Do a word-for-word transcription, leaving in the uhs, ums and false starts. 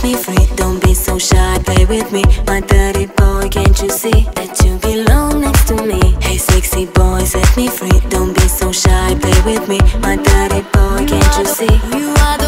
me free. Don't be so shy, play with me. My dirty boy, can't you see that you belong next to me? Hey sexy boy, set me free. Don't be so shy, play with me. My dirty boy, can't you see? You are the